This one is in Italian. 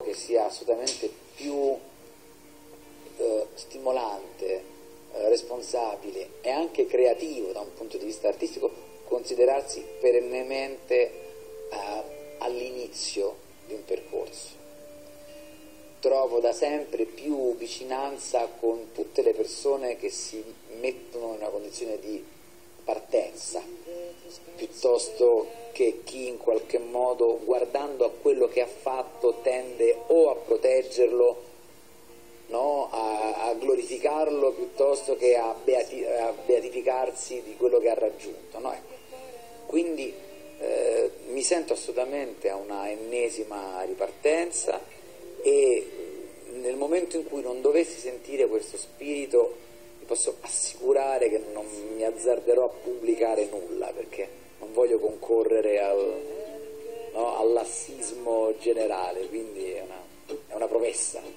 che sia assolutamente più stimolante, responsabile e anche creativo da un punto di vista artistico considerarsi perennemente all'inizio di un percorso. Trovo da sempre più vicinanza con tutte le persone che si mettono in una condizione di partenza, piuttosto che chi in qualche modo, guardando a quello che ha fatto, tende o a proteggerlo, no? a glorificarlo, piuttosto che a beatificarsi di quello che ha raggiunto. No? Ecco. Quindi mi sento assolutamente a una ennesima ripartenza, e nel momento in cui non dovessi sentire questo spirito vi posso assicurare che non mi azzarderò a pubblicare nulla, perché non voglio concorrere al lassismo generale, quindi è una promessa.